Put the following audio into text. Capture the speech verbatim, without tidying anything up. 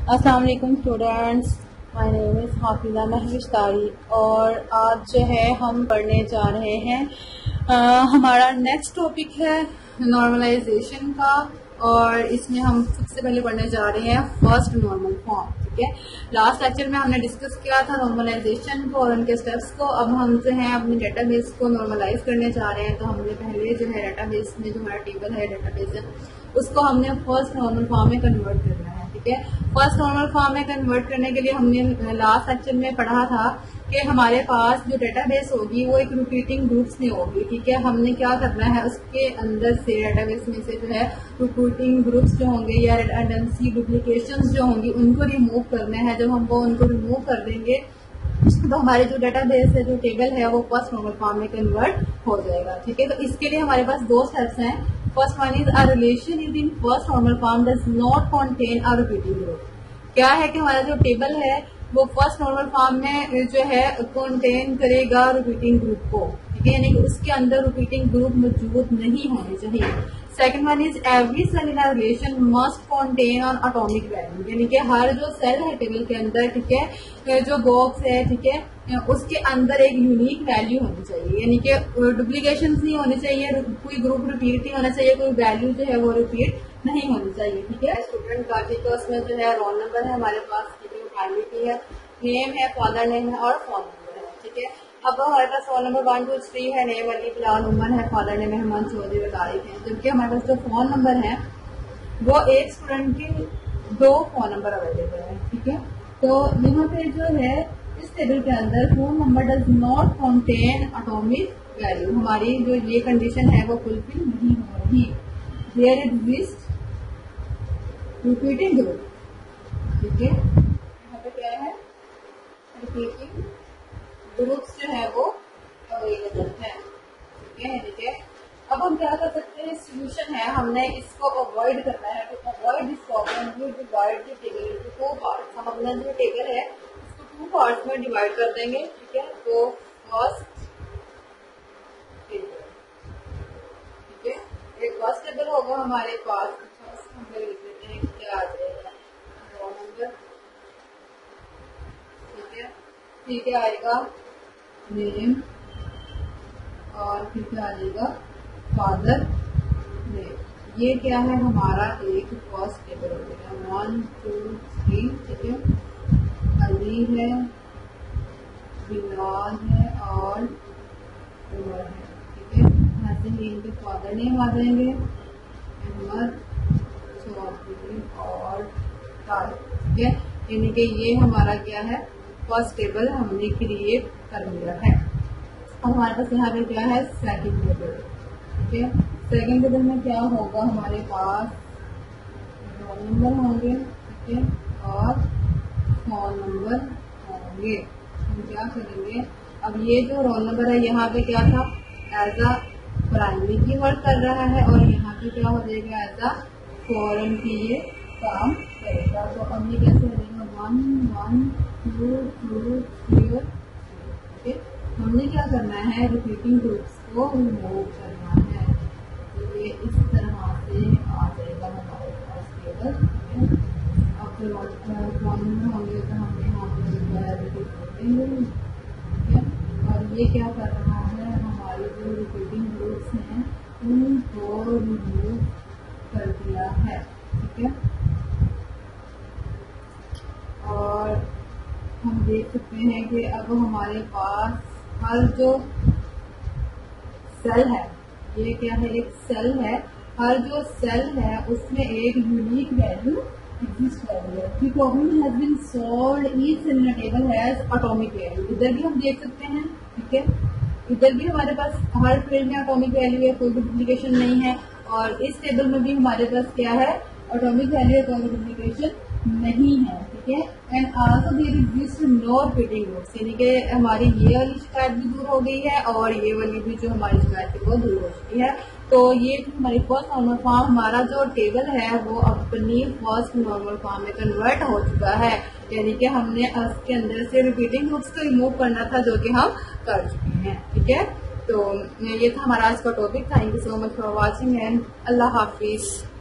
अस्सलाम वालेकुम students, my name is Hafiza Mahwish Tari और आज जो है हम पढ़ने जा रहे हैं आ, हमारा नेक्स्ट टॉपिक है नॉर्मलाइजेशन का। और इसमें हम सबसे पहले पढ़ने जा रहे हैं फर्स्ट नॉर्मल फॉर्म। ठीक है, लास्ट लेक्चर में हमने डिस्कस किया था नॉर्मलाइजेशन को और उनके स्टेप्स को। अब हम जो है अपने डेटाबेस को नॉर्मलाइज करने जा रहे हैं। तो हमने पहले जो है डेटाबेस में जो हमारा टेबल है, डेटाबेस है, उसको हमने फर्स्ट नॉर्मल फॉर्म में कन्वर्ट करना है। ठीक है, फर्स्ट नॉर्मल फॉर्म में कन्वर्ट करने के लिए हमने लास्ट सेक्शन में पढ़ा था कि हमारे पास जो डेटाबेस होगी वो एक रिपीटिंग ग्रुप्स में होगी। ठीक है, हमने क्या करना है, उसके अंदर से डेटाबेस में से जो है रिपीटिंग ग्रुप्स जो होंगे या रिडंडेंसी डुप्लीकेशंस जो होंगी उनको रिमूव करना है। जब हम वो उनको रिमूव कर देंगे तो हमारे जो डेटाबेस है, जो टेबल है, वो फर्स्ट नॉर्मल फॉर्म में कन्वर्ट हो जाएगा। ठीक है, तो इसके लिए हमारे पास दो स्टेप्स हैं। First one is a relation is in first normal form does not contain a repeating group. क्या है कि हमारा जो टेबल है वो फर्स्ट नॉर्मल फॉर्म में जो है कंटेन करेगा रिपीटिंग ग्रुप को। ठीक है, यानी कि उसके अंदर रिपीटिंग ग्रुप मौजूद नहीं होने चाहिए। Second one is every cell in a relation must contain on atomic value, यानी कि हर जो सेल है टेबल के अंदर, ठीक है, जो बॉक्स है, ठीक है, उसके अंदर एक यूनिक वैल्यू होनी चाहिए, यानी कि डुप्लीकेशन नहीं होनी चाहिए, कोई ग्रुप रिपीट नहीं होना चाहिए, कोई वैल्यू जो है वो रिपीट नहीं होनी चाहिए। ठीक है, स्टूडेंट का ठीक है, उसमें जो है रोल नंबर है हमारे पास, ठीक है, प्राइमरी की है, नेम है, फादर नेम है और फोन नंबर है। ठीक है, अब हमारे पास roll number one two three है, नेम अली बिलाल उमर है, फादर नेम मेहमान चौधरी तारिक है। जबकि हमारे पास जो फोन नंबर है वो एक स्टूडेंट की दो फोन नंबर अवेलेबल है। ठीक है, तो यहाँ पे जो है इस टेबल के अंदर phone number does not contain atomic value, हमारी जो ये कंडीशन है वो फुलफिल नहीं हो रही। There exist repeating group. ठीक है, यहाँ पे क्या है, रिपीटिंग ग्रुप्स जो है वो अवेलेबल है। ठीक है, ठीक है, अब हम क्या कर सकते हैं, सोल्यूशन है, हमने इसको अवॉइड करना है। तो avoid this problem you divide the table into two parts. हम अपना जो टेबल है इसको टू पार्ट्स में डिवाइड कर देंगे। ठीक है, तो फर्स्ट टेबल, ठीक है, एक फर्स्ट टेबल होगा हमारे पास। फर्स्ट हम लिख लेते हैं क्या आ जाएगा, रोल नंबर, ठीक है, ठीक है, आएगा नेम और फिर क्या आ जाएगा फादर नेम। ये क्या है, हमारा एक फर्स्ट टेबल हो जाएगा, वन टू थ्री। ठीक है, अली है, बिलाल है और उमर है। ठीक है, यहाँ से नेम के फादर नेम आ जाएंगे, अहमद, चौधरी और तारिक। ठीक है, यानी कि ये हमारा क्या है, फर्स्ट टेबल हमने क्रिएट कर लिया है। अब हमारे पास यहाँ पे क्या है, सेकंड टेबल। ठीक है, सेकंड टेबल में क्या होगा, हमारे पास रोल नंबर होंगे, ठीक है, और फोन नंबर होंगे। हम क्या करेंगे, अब ये जो रोल नंबर है यहाँ पे क्या था, as a primary key work कर रहा है और यहाँ पे क्या हो जाएगा, एज अ फॉरेन की ये काम करेगा। तो अब ये कैसे हो जाएगा, one one two two three. ठीक है, हमने क्या करना है, रिपीटिंग ग्रुप्स को रिमूव करना है। तो ये इस तरह से आ जाएगा हमारे पास टेबल। अब जो फोन नंबर होंगे तो हमने यहाँ पे रिपीट करेंगे। ठीक है, और ये क्या कर रहा है, हमारी जो रिपीटिंग ग्रुप्स हैं उनको रिमूव कर दिया है। ठीक है, और हम देख सकते हैं कि अब हमारे पास हर जो सेल है, ये क्या है, एक सेल है, हर जो सेल है उसमें एक यूनिक वैल्यू एग्जिस्ट कर रही है। The problem has been solved, each cell in a table has atomic value। इधर भी हम देख सकते हैं, ठीक है, इधर भी हमारे पास हर फील्ड में एटॉमिक वैल्यू है, कोई डुप्लीकेशन नहीं है। और इस टेबल में भी हमारे पास क्या है, एटॉमिक वैल्यू है, कोई डुप्लीकेशन नहीं है। ठीक है, and also there exist no repeating groups, यानी कि हमारी ये वाली शिकायत भी दूर हो गई है और ये वाली भी जो हमारी शिकायत है वो दूर हो चुकी है। तो ये हमारी फर्स्ट नॉर्मल फॉर्म, हमारा जो टेबल है वो अपनी फर्स्ट नॉर्मल फॉर्म में कन्वर्ट हो चुका है, यानी कि हमने उसके अंदर से रिपीटिंग ग्रुप्स को रिमूव करना था, जो कि हम कर चुके हैं। ठीक है, तो ये था हमारा आज का topic. Thank you so much for watching and अल्लाह हाफिज।